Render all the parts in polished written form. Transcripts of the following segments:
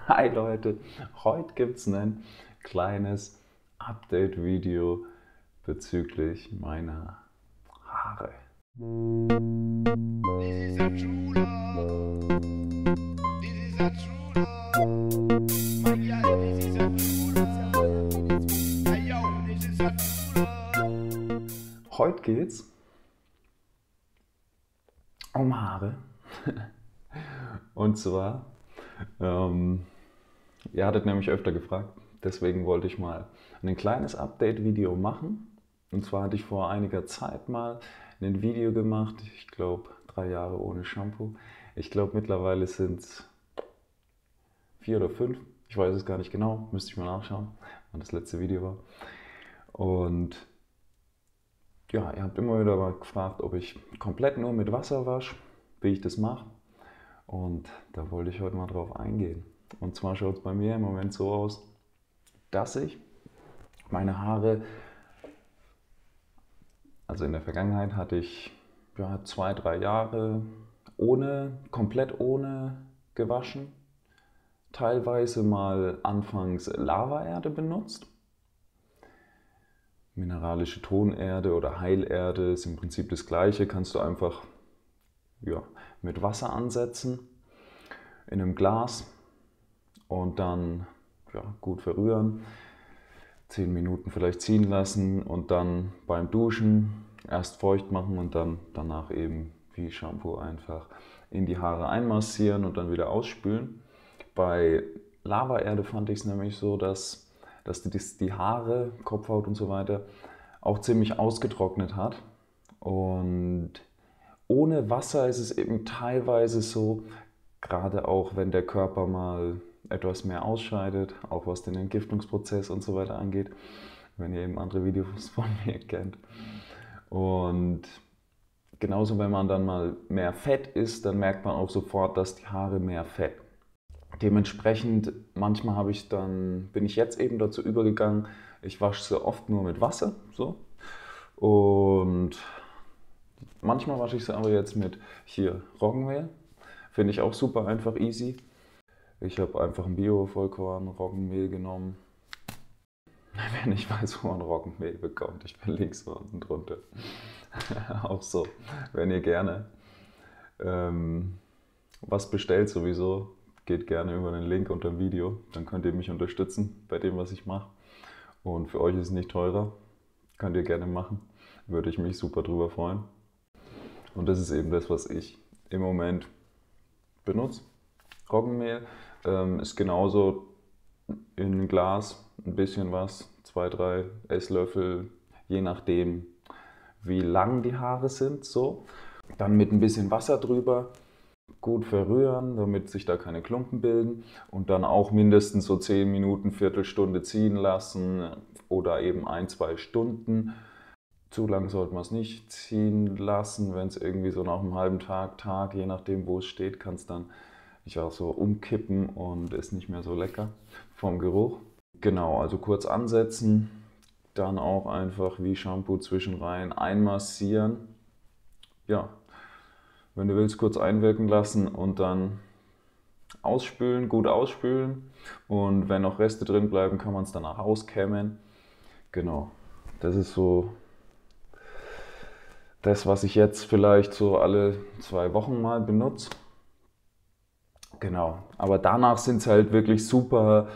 Hi Leute, heute gibt es ein kleines Update-Video bezüglich meiner Haare. This is a true love. This is a true love. My girl, this is a true love. Hey yo, this is a true love. Heute geht's um Haare. Und zwar, ihr hattet nämlich öfter gefragt, deswegen wollte ich mal ein kleines Update-Video machen. Und zwar hatte ich vor einiger Zeit mal ein Video gemacht, ich glaube 3 Jahre ohne Shampoo. Ich glaube mittlerweile sind es 4 oder 5, ich weiß es gar nicht genau, müsste ich mal nachschauen, wann das letzte Video war. Und ja, ihr habt immer wieder mal gefragt, ob ich komplett nur mit Wasser wasche, wie ich das mache. Und da wollte ich heute mal drauf eingehen. Und zwar schaut es bei mir im Moment so aus, dass ich meine Haare, also in der Vergangenheit hatte ich 2, 3 Jahre komplett ohne gewaschen. Teilweise mal anfangs Lavaerde benutzt. Mineralische Tonerde oder Heilerde ist im Prinzip das gleiche, kannst du einfach mit Wasser ansetzen in einem Glas und dann gut verrühren, 10 Minuten vielleicht ziehen lassen und dann beim Duschen erst feucht machen und dann danach eben wie Shampoo einfach in die Haare einmassieren und dann wieder ausspülen. Bei Lavaerde fand ich es nämlich so, dass die Haare, Kopfhaut und so weiter auch ziemlich ausgetrocknet hat. Und ohne Wasser ist es eben teilweise so, gerade auch wenn der Körper mal etwas mehr ausscheidet, auch was den Entgiftungsprozess und so weiter angeht, wenn ihr eben andere Videos von mir kennt. Und genauso, wenn man dann mal mehr Fett isst, dann merkt man auch sofort, dass die Haare mehr Fett. Dementsprechend, manchmal bin ich jetzt eben dazu übergegangen, ich wasche sie oft nur mit Wasser, so. Und manchmal wasche ich sie aber jetzt mit Roggenmehl. Finde ich auch super einfach easy. Ich habe einfach ein Bio-Vollkorn-Roggenmehl genommen. Wer nicht weiß, wo man Roggenmehl bekommt, ich bin links unten drunter. Auch so, wenn ihr gerne was bestellt sowieso, geht gerne über den Link unter dem Video. Dann könnt ihr mich unterstützen bei dem, was ich mache. Und für euch ist es nicht teurer. Könnt ihr gerne machen. Würde ich mich super drüber freuen. Und das ist eben das, was ich im Moment benutze. Roggenmehl ist genauso in ein Glas, ein bisschen was, 2, 3 Esslöffel, je nachdem wie lang die Haare sind. So. Dann mit ein bisschen Wasser drüber, gut verrühren, damit sich da keine Klumpen bilden. Und dann auch mindestens so 10 Minuten, Viertelstunde ziehen lassen oder eben 1, 2 Stunden. Zu lang sollte man es nicht ziehen lassen, wenn es irgendwie so nach einem halben Tag, je nachdem wo es steht, kann es dann so umkippen und ist nicht mehr so lecker vom Geruch. Genau, also kurz ansetzen, dann auch einfach wie Shampoo zwischenrein einmassieren. Ja, wenn du willst, kurz einwirken lassen und dann ausspülen, gut ausspülen. Und wenn noch Reste drin bleiben, kann man es danach auskämmen. Genau, das ist so das, was ich jetzt vielleicht so alle 2 Wochen mal benutze. Genau, aber danach sind es halt wirklich super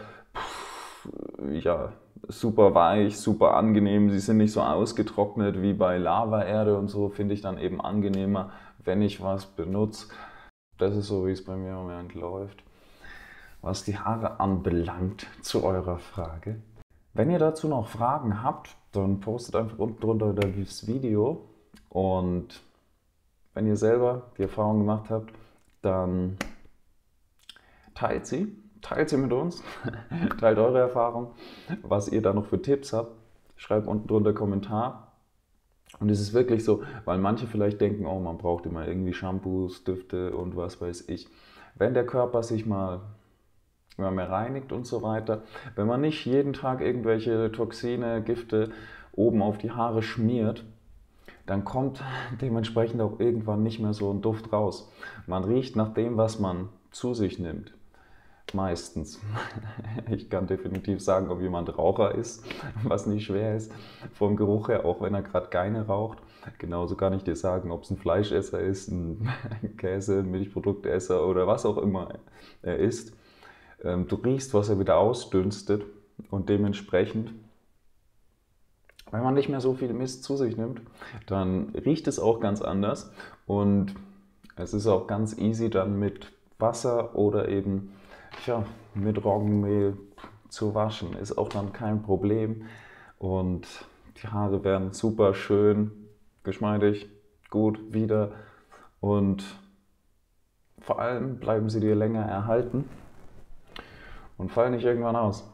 weich, super angenehm. Sie sind nicht so ausgetrocknet wie bei Lavaerde und so, finde ich dann eben angenehmer, wenn ich was benutze. Das ist so, wie es bei mir im Moment läuft. Was die Haare anbelangt, zu eurer Frage. Wenn ihr dazu noch Fragen habt, dann postet einfach unten drunter das Video. Und wenn ihr selber die Erfahrung gemacht habt, dann teilt sie mit uns, teilt eure Erfahrung, was ihr da noch für Tipps habt. Schreibt unten drunter Kommentar. Und es ist wirklich so, weil manche vielleicht denken, oh, man braucht immer irgendwie Shampoos, Düfte und was weiß ich. Wenn der Körper sich mal mehr reinigt und so weiter, wenn man nicht jeden Tag irgendwelche Toxine, Gifte oben auf die Haare schmiert, dann kommt dementsprechend auch irgendwann nicht mehr so ein Duft raus. Man riecht nach dem, was man zu sich nimmt. Meistens. Ich kann definitiv sagen, ob jemand Raucher ist, was nicht schwer ist, vom Geruch her, auch wenn er gerade keine raucht. Genauso kann ich dir sagen, ob es ein Fleischesser ist, ein Käse, ein Milchproduktesser oder was auch immer er ist. Du riechst, was er wieder ausdünstet und dementsprechend, wenn man nicht mehr so viel Mist zu sich nimmt, dann riecht es auch ganz anders und es ist auch ganz easy dann mit Wasser oder eben mit Roggenmehl zu waschen. Ist auch dann kein Problem und die Haare werden super schön, geschmeidig, gut wieder und vor allem bleiben sie dir länger erhalten und fallen nicht irgendwann aus.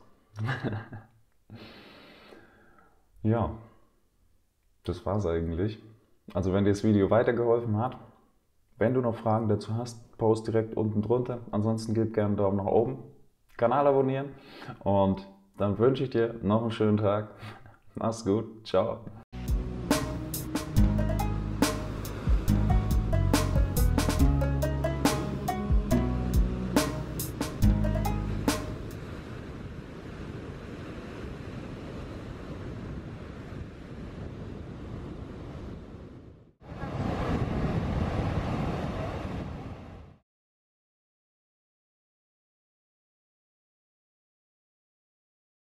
Ja, das war's eigentlich. Also wenn dir das Video weitergeholfen hat, wenn du noch Fragen dazu hast, post direkt unten drunter. Ansonsten gib gerne einen Daumen nach oben, Kanal abonnieren und dann wünsche ich dir noch einen schönen Tag. Mach's gut, ciao.